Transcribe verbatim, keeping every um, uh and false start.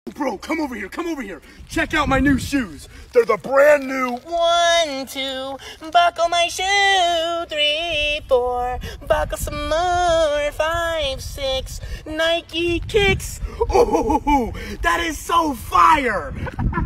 Bro, come over here, come over here. Check out my new shoes. They're the brand new One, two, buckle my shoe. Three, four, buckle some more. Five, six, Nike kicks. Oh, that is so fire.